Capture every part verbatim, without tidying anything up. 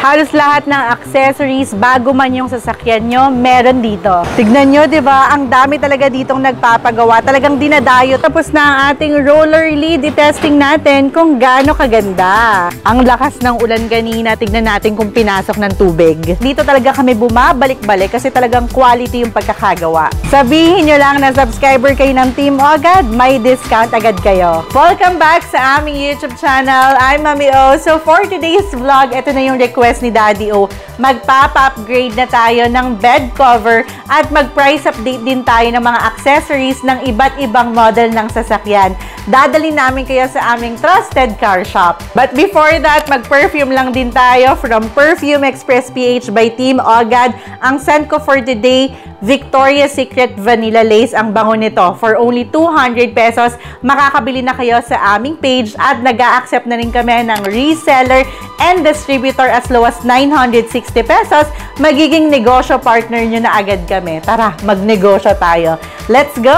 Halos lahat ng accessories, bago man yung sasakyan nyo, meron dito. Tignan nyo, di ba? Ang dami talaga ditong nagpapagawa. Talagang dinadayo. Tapos na ang ating roller lead. I-testing natin kung gaano kaganda. Ang lakas ng ulan kanina. Tignan natin kung pinasok ng tubig. Dito talaga kami bumabalik-balik kasi talagang quality yung pagkakagawa. Sabihin nyo lang na subscriber kayo ng Team Ogad, may discount agad kayo. Welcome back sa aming YouTube channel. I'm Mami O. So for today's vlog, ito na yung request ni Daddy O. Magpapa-upgrade na tayo ng bed cover at mag-price update din tayo ng mga accessories ng iba't ibang model ng sasakyan. Dadalhin namin kayo sa aming trusted car shop. But before that, mag-perfume lang din tayo from Perfume Express P H by Team Ogad. Ang scent ko for today, Victoria's Secret Vanilla Lace ang bango nito. For only two hundred pesos, makakabili na kayo sa aming page at nag-a-accept na rin kami ng reseller and distributor as low as nine hundred sixty pesos. Magiging negosyo partner nyo na agad kami. Tara, magnegosyo tayo. Let's go!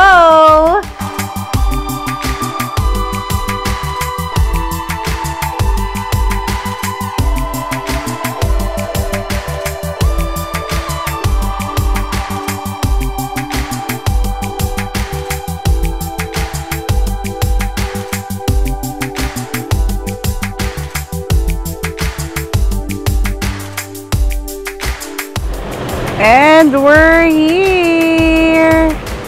And we're here!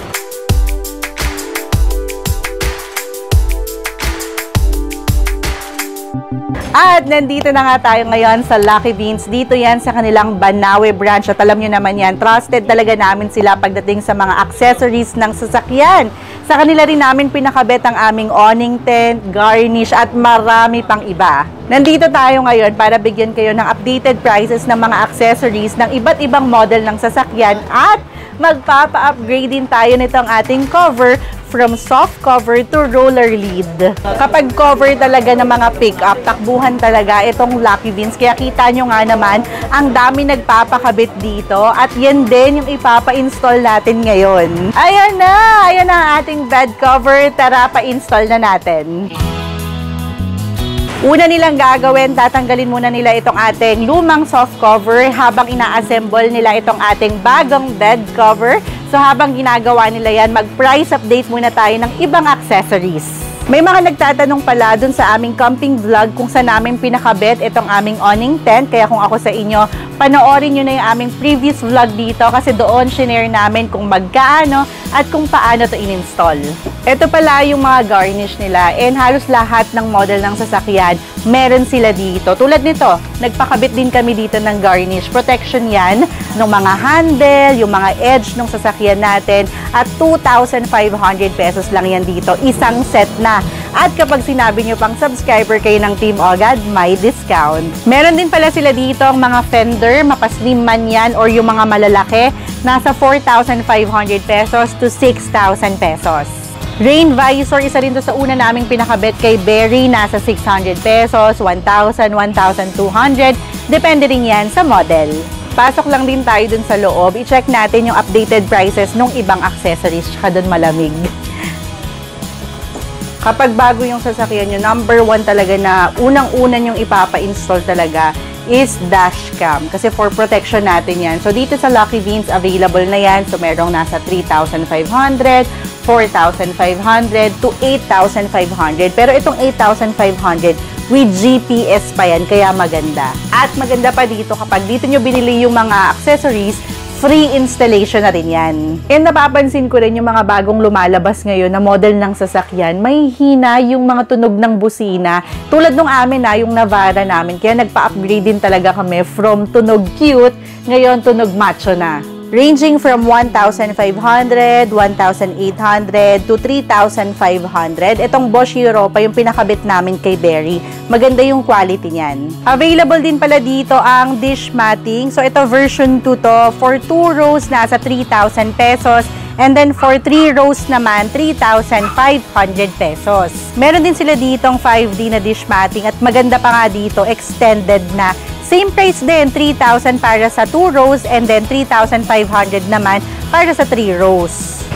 At nandito na nga tayo ngayon sa Lucky Beans. Dito yan sa kanilang Banawe branch. At alam nyo naman yan, trusted talaga namin sila pagdating sa mga accessories ng sasakyan. Sa kanila rin namin pinakabet ang aming awning tent, garnish at marami pang iba. Nandito tayo ngayon para bigyan kayo ng updated prices ng mga accessories ng iba't ibang model ng sasakyan at magpapa-upgrade din tayo nitong ating cover from soft cover to roller lead. Kapag cover talaga ng mga pick-up, takbuhan talaga itong Lucky Beans. Kaya kita nyo nga naman, ang dami nagpapakabit dito at yan din yung ipapa-install natin ngayon. Ayan na! Ayan na ang ating bed cover. Tara, pa-install na natin. Una nilang gagawin, tatanggalin muna nila itong ating lumang soft cover habang ina-assemble nila itong ating bagong bed cover. So habang ginagawa nila yan, mag-price update muna tayo ng ibang accessories. May mga nagtatanong pala dun sa aming camping vlog kung saan namin pinakabit itong aming awning tent. Kaya kung ako sa inyo, panoorin nyo na yung aming previous vlog dito kasi doon shinare namin kung magkaano at kung paano to in-install. Ito pala yung mga garnish nila and halos lahat ng model ng sasakyan, meron sila dito. Tulad nito, nagpakabit din kami dito ng garnish. Protection yan ng mga handle, yung mga edge ng sasakyan natin at two thousand five hundred pesos lang yan dito. Isang set na. At kapag sinabi nyo pang subscriber kayo ng Team Ogad, may discount. Meron din pala sila dito ang mga fender, mapaslim man yan or yung mga malalaki, nasa four thousand five hundred pesos to six thousand pesos. Rain visor, isa rin to sa una naming pinakabit kay Berry, nasa six hundred pesos, one thousand, one thousand two hundred, depende rin yan sa model. Pasok lang din tayo dun sa loob, i-check natin yung updated prices ng ibang accessories, tsaka dun malamig. Kapag bago yung sasakyan nyo, number one talaga na unang-una yung ipapa-install talaga is dashcam. Kasi for protection natin yan. So, dito sa Lucky Beans, available na yan. So, merong nasa three thousand five hundred, four thousand five hundred to eight thousand five hundred. Pero itong eight thousand five hundred, with G P S pa yan, kaya maganda. At maganda pa dito, kapag dito nyo binili yung mga accessories, free installation na rin yan. And napapansin ko rin yung mga bagong lumalabas ngayon na model ng sasakyan, may hina yung mga tunog ng busina. Tulad nung amin na, yung Navara namin. Kaya nagpa-upgrade din talaga kami from tunog cute, ngayon tunog macho na. Ranging from one thousand five hundred, one thousand eight hundred to three thousand five hundred. Itong Bosch Europa yung pinakabit namin kay Berry. Maganda yung quality niyan. Available din pala dito ang dish matting. So ito version two to. For two rows, nasa three thousand pesos. And then for three rows naman, three thousand five hundred pesos. Meron din sila ditong five D na dish matting. At maganda pa nga dito, extended na. Same price din, three thousand para sa two rows and then three thousand five hundred naman para sa three rows.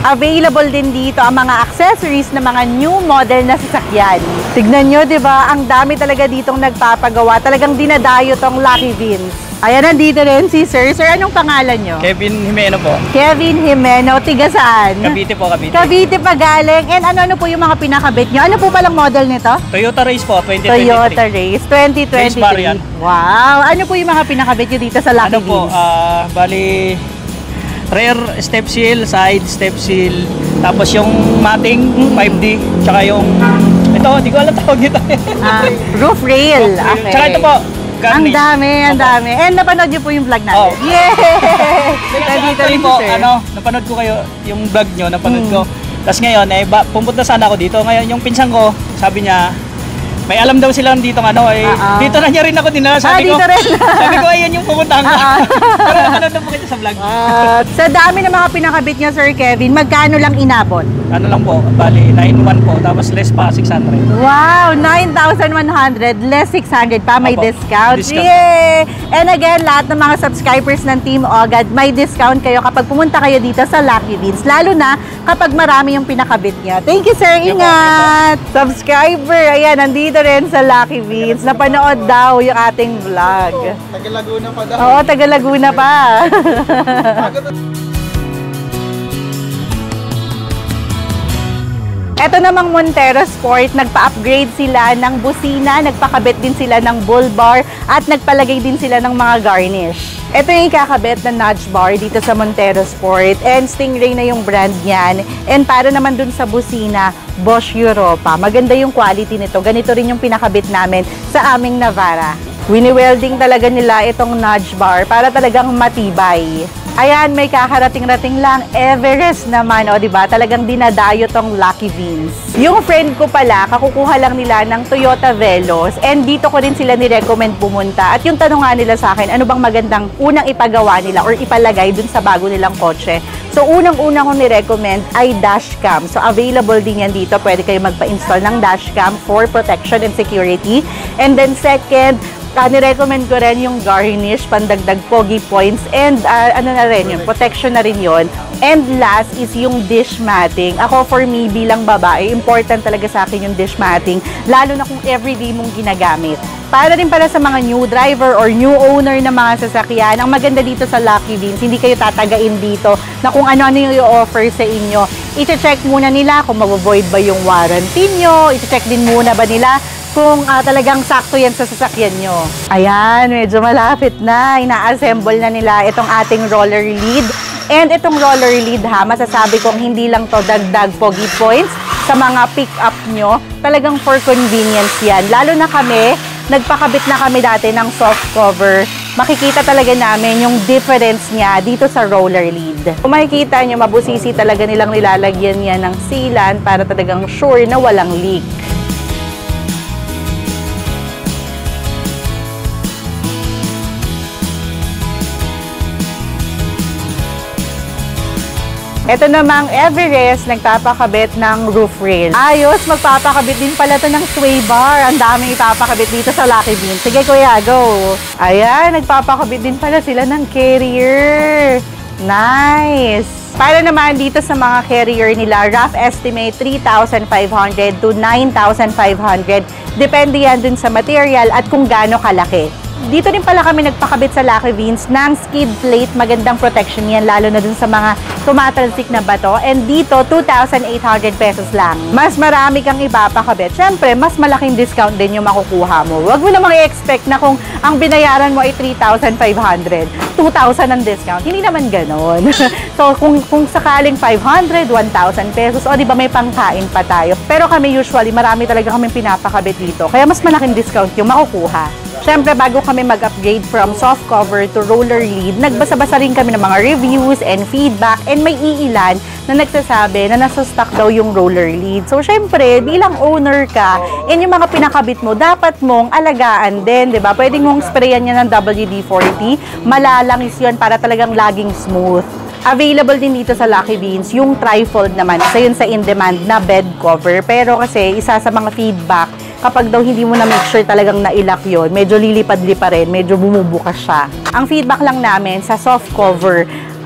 Available din dito ang mga accessories na mga new model na sasakyan. Tignan nyo, di ba? Ang dami talaga ditong nagpapagawa. Talagang dinadayo tong Lucky Vince. Ayan, nandito rin si Sir. Sir, anong pangalan nyo? Kevin Jimeno po. Kevin Jimeno. Tiga saan? Cavite po, Cavite. Cavite pa galing. And ano-ano po yung mga pinakabit nyo? Ano po palang model nito? Toyota Race po, twenty twenty-three. Toyota Race twenty twenty-three. Race variant. Wow! Ano po yung mga pinakabit nyo dito sa Lucky Ano po, Vince? ah, bali, rear step seal, side step seal, tapos yung mating five D, tsaka yung, ito, hindi ko alam tawag nito. Ah, roof rail. Okay. Tsaka ito po, Ang garnish. dami, ang Opo. dami. And napanood nyo po yung vlog natin. Oh. Yay! Kasi Nandito actually rin si po, Sir. ano, napanood ko kayo, yung vlog nyo, napanood Hmm. ko. Tapos ngayon, eh, ba, pumunta sana ako dito. Ngayon, yung pinsan ko, sabi niya, may alam daw sila dito ano eh. Ah, ah. Dito na niya rin ako dinala. Ah, Sabi ko, dito rin. sabi ko, ayan yung pupuntahan ko. Ah, ah. Pero napanood na po kita sa vlog. At sa dami ng mga pinakabit niya, Sir Kevin, magkano lang inabot? Ano lang po, bali, nine one po, tapos less pa, six hundred. Wow! nine thousand one hundred, less six hundred pa, may Opo, discount. discount. Yay! And again, lahat ng mga subscribers ng Team Ogad, may discount kayo kapag pumunta kayo dito sa Lucky Vince. Lalo na kapag marami yung pinakabit niya. Thank you, Sir. Thank you po, Ingat! Subscriber, ayan, nandito rin sa Lucky Vince. Napanood daw yung ating vlog. Taga Laguna pa daw. Oo, taga Laguna pa. Ito namang Montero Sport, nagpa-upgrade sila ng busina, nagpakabit din sila ng bull bar, at nagpalagay din sila ng mga garnish. Ito yung ikakabit na notch bar dito sa Montero Sport, and Stingray na yung brand niyan. And para naman dun sa busina, Bosch Europa. Maganda yung quality nito. Ganito rin yung pinakabit namin sa aming Navara. Wini-welding talaga nila itong notch bar para talagang matibay. Ayan, may kakarating-rating lang, Everest naman, o diba? Talagang dinadayo tong Lucky Vince. Yung friend ko pala, kakukuha lang nila ng Toyota Veloz, and dito ko rin sila ni-recommend pumunta. At yung tanong nga nila sa akin, ano bang magandang unang ipagawa nila or ipalagay dun sa bago nilang kotse? So, unang-unang kong ni-recommend ay dashcam. So, available din yan dito. Pwede kayo magpa-install ng dashcam for protection and security. And then second, Uh, ni-recommend ko rin yung garnish, pandagdag pogi points, and uh, ano na rin yun, protection na rin yun. And last is yung dish matting. Ako, for me, bilang babae, important talaga sa akin yung dish matting, lalo na kung everyday mong ginagamit. Para rin para sa mga new driver or new owner ng mga sasakyan, ang maganda dito sa Lucky Vince, hindi kayo tatagain dito na kung ano-ano yung i-offer sa inyo. I-check muna nila kung mag-void ba yung warranty nyo, i-check din muna ba nila kung uh, talagang sakto yan sa sasakyan nyo. Ayan, medyo malapit na. Ina-assemble na nila itong ating roller lid. And itong roller lid ha, masasabi kong hindi lang to dagdag pogi points sa mga pick-up nyo. Talagang for convenience yan. Lalo na kami, nagpakabit na kami dati ng soft cover. Makikita talaga namin yung difference niya dito sa roller lid. Kung makikita nyo, mabusisi talaga nilang nilalagyan yan ng sealant para talagang sure na walang leak. Ito namang Everest, nagpapakabit ng roof rail. Ayos, magpapakabit din pala ito ng sway bar. Ang daming ipapakabit dito sa Lucky Vince. Sige kuya, go! Ayan, nagpapakabit din pala sila ng carrier. Nice! Para naman dito sa mga carrier nila, rough estimate three thousand five hundred to nine thousand five hundred. Depende yan dun sa material at kung gaano kalaki. Dito rin pala kami nagpakabit sa Lucky Vince ng skid plate. Magandang protection yan, lalo na dun sa mga tumatalsik na bato. And dito, two thousand eight hundred pesos lang. Mas marami kang ipapakabit. Siyempre, mas malaking discount din yung makukuha mo. Huwag mo namang i-expect na kung ang binayaran mo ay three thousand five hundred, two thousand ang discount. Hindi naman ganon. So, kung, kung sakaling five hundred, one thousand pesos, o di ba may pangkain pa tayo. Pero kami usually, marami talaga kaming pinapakabit dito. Kaya mas malaking discount yung makukuha. Siyempre, bago kami mag-upgrade from soft cover to roller lid, nagbasa-basa rin kami ng mga reviews and feedback, and may iilan na nagsasabi na nasa stock daw yung roller lid. So, siyempre, bilang owner ka, and yung mga pinakabit mo, dapat mong alagaan din, di ba? Pwede mong sprayan niya ng W D forty, malalangis yun para talagang laging smooth. Available din dito sa Lucky Vince yung trifold naman, isa yun sa in-demand na bed cover. Pero kasi, isa sa mga feedback, kapag daw hindi mo na make sure talagang nailak yun, medyo lilipad-lipa rin, medyo bumubukas siya. Ang feedback lang namin sa soft cover,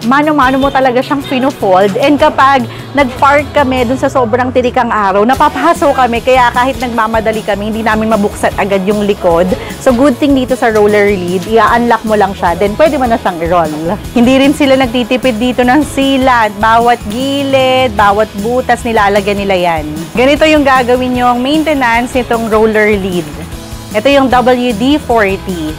mano-mano mo talaga siyang fino-fold. And kapag nag-park kami dun sa sobrang tilikang araw, napapahaso kami. Kaya kahit nagmamadali kami, hindi namin mabuksan agad yung likod. So good thing dito sa roller lead, i-unlock mo lang siya. Then pwede mo na siyang i-roll. Hindi rin sila nagtitipid dito ng sealant. Bawat gilid, bawat butas, nilalagyan nila yan. Ganito yung gagawin yung maintenance nitong roller lead. Ito yung W D forty.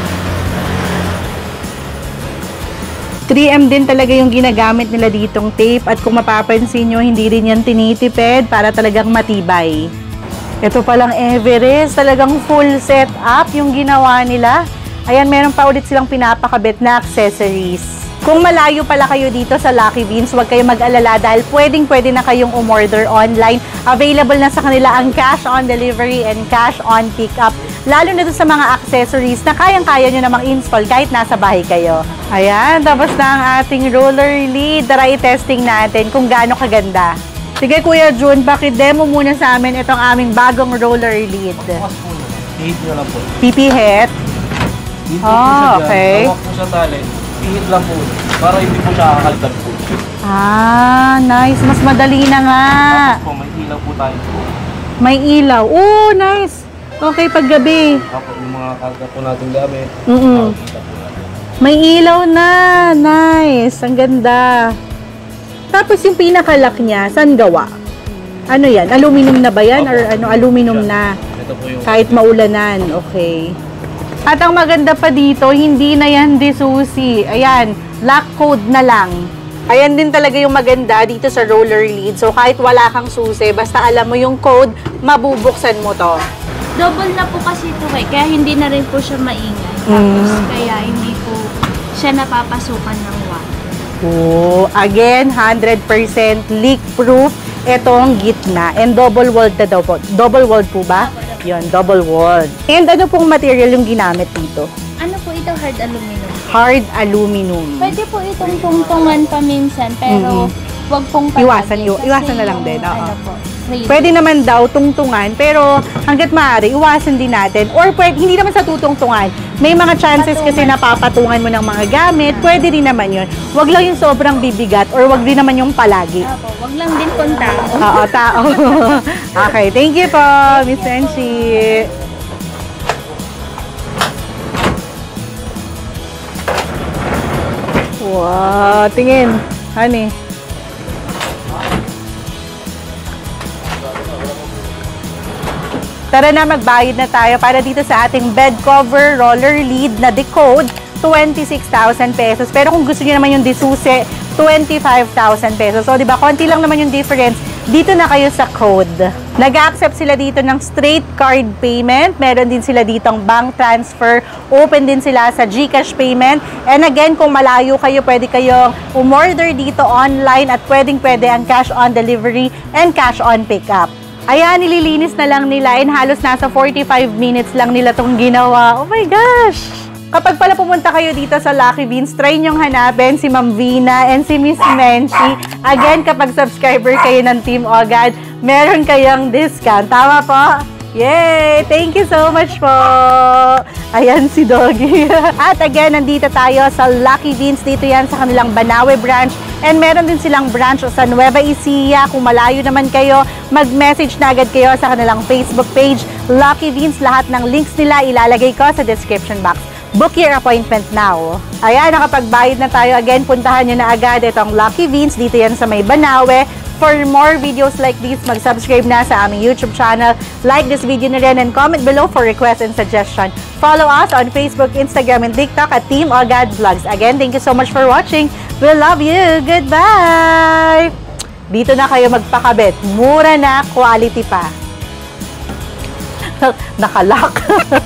three M din talaga yung ginagamit nila ditong tape at kung mapapansin nyo, hindi rin yan tinitipid para talagang matibay. Ito palang Everest, talagang full set up yung ginawa nila. Ayan, meron pa ulit silang pinapakabit na accessories. Kung malayo pala kayo dito sa Lucky Beans, huwag kayong mag-alala dahil pwedeng-pwede na kayong umorder online. Available na sa kanila ang cash on delivery and cash on pickup. Lalo na sa mga accessories na kayang-kaya nyo namang install kahit nasa bahay kayo. Ayan, tapos na ang ating roller lead. Tara i-testing natin kung gaano kaganda. Sige Kuya Jun, pakidemo muna sa amin itong aming bagong roller lead. Pihit nyo lang po. Pipihit? Ah, okay. Hawak po sa tali. Pihit lang po. Para hindi po siya kakaldag po. Ah, nice. Mas madali na nga. Tapos po, may ilaw po tayo po. May ilaw. Oh, nice. Okay, paggabi. Tapos yung mga karga po natin gamit. Mm -mm. Makikita po natin. May ilaw na. Nice. Ang ganda. Tapos yung pinakalock niya, saan gawa? Ano yan? Aluminum na ba yan? Or ano, aluminum na? Ito po yung... Kahit maulanan. Okay. At ang maganda pa dito, hindi na yan disusi. Ayan, lock code na lang. Ayan din talaga yung maganda dito sa roller lead. So kahit wala kang susi, basta alam mo yung code, mabubuksan mo to. Double na po kasi ito eh, kaya hindi na rin po siya maingay. Mm. Tapos kaya hindi po siya napapasukan ng water. Oh, again, one hundred percent leak-proof itong gitna. And double-walled na daw po. Double-walled po ba? Yun, double-walled. And ano pong material yung ginamit dito? Ano po ito? Hard aluminum. Hard aluminum. Pwede po itong tungtungan paminsan, pero Mm-hmm. wag pong palagi. Iwasan, iwa- Kasi iwasan na lang yung, din, oo. Ano po, crazy. Pwede naman daw tungtungan, pero hanggat maaari, iwasan din natin. Or pwede, hindi naman sa tutungtungan. May mga chances kasi napapatungan mo ng mga gamit. Pwede rin naman yun. Wag lang yung sobrang bibigat or wag din naman yung palagi. Opo, wag lang din kung tao. Oo, tao. Okay, thank you po, Miss Senshi. Wow, tingin. Honey. Tara na, magbayad na tayo para dito sa ating bed cover roller lead na decode, twenty-six thousand pesos. Pero kung gusto niyo naman yung disusi, twenty-five thousand pesos. So, di ba, konti lang naman yung difference. Dito na kayo sa code. Nag-accept sila dito ng straight card payment. Meron din sila ditong bank transfer. Open din sila sa GCash payment. And again, kung malayo kayo, pwede kayong umorder dito online at pwedeng-pwede ang cash on delivery and cash on pickup. Ayan, nililinis na lang nila and halos nasa forty-five minutes lang nila itong ginawa. Oh my gosh! Kapag pala pumunta kayo dito sa Lucky Beans, try nyong hanapin si Ma'am Vina and si Miss Menchi. Again, kapag subscriber kayo ng Team Ogad, meron kayong discount. Tama po? Yay! Thank you so much po! Ayan si Doggy. At again, nandito tayo sa Lucky Beans. Dito yan sa kanilang Banawe branch. And meron din silang branch sa Nueva Ecija. Kung malayo naman kayo, mag-message na agad kayo sa kanilang Facebook page. Lucky Beans, lahat ng links nila ilalagay ko sa description box. Book your appointment now. Ayan, nakapagbayad na tayo. Again, puntahan nyo na agad itong Lucky Beans. Dito yan sa may Banawe. For more videos like this, mag-subscribe na sa aming YouTube channel. Like this video na rin and comment below for requests and suggestion. Follow us on Facebook, Instagram, and TikTok at Team Ogad Vlogs. Again, thank you so much for watching. We love you. Goodbye! Dito na kayo magpakabit. Mura na, quality pa. Nakalock.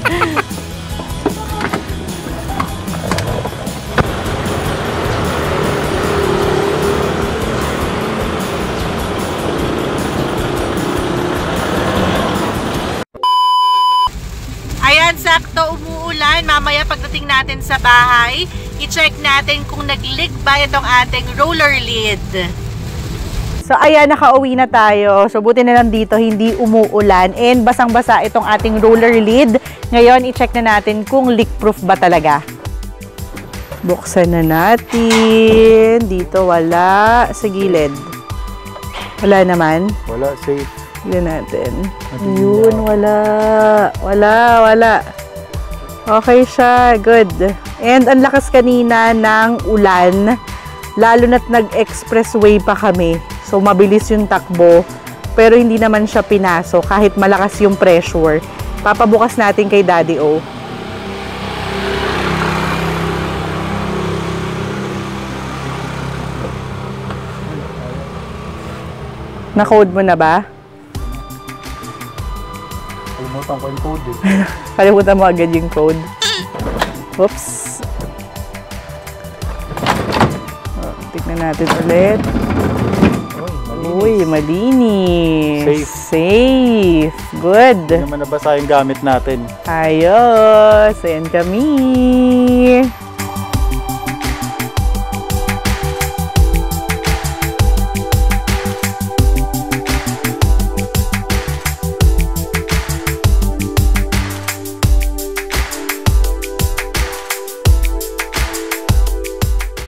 Ayan, sakto umuulan. Mamaya pagdating natin sa bahay, i-check natin kung nag-leak ba itong ating roller lid. So, ayan, nakauwi na tayo. So, buti na lang dito, hindi umuulan. And basang-basa itong ating roller lid. Ngayon, i-check na natin kung leak-proof ba talaga. Buksan na natin. Dito wala. Sa gilid. Wala naman. Wala, safe. Tignan natin. Yun, wala. Wala, wala. Okay siya. Good. And ang lakas kanina ng ulan. Lalo na't nag-expressway pa kami. So, mabilis yung takbo. Pero hindi naman siya pinaso kahit malakas yung pressure. Papabukas natin kay Daddy O. Na-code mo na ba? Kalimutan ko yung code eh. Kalimutan mo agad yung code. Oops. Oh, tignan natin ulit. Uy, malinis. Safe. Safe. Good. Hindi naman nabasa yung gamit natin. Ayos. Ayan kami.